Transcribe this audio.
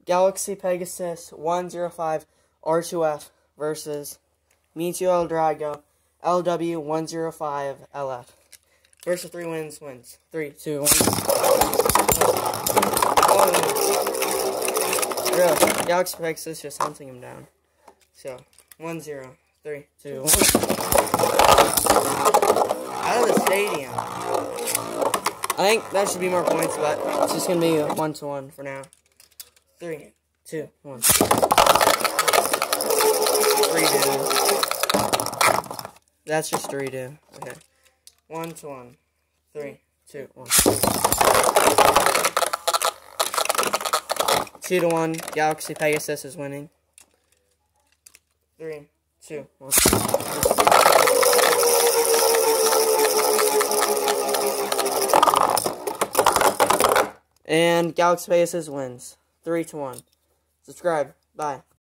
Galaxy Pegasus 105R2F versus Meteo L-Drago LW105LF. First of 3 wins. 3, 2, 1. Really, Galaxy Pegasus just hunting him down. So, 1-0. 3, 2, 1. Out of the stadium. I think that should be more points, but it's just going to be a 1-1 for now. 3, 2, 1. 3-2. That's just 3-2. Okay. 1-1. 3, 2, 1. 2-1. Galaxy Pegasus is winning. 3, 2, 1. And Galaxy Pegasus wins. 3-1. Subscribe. Bye.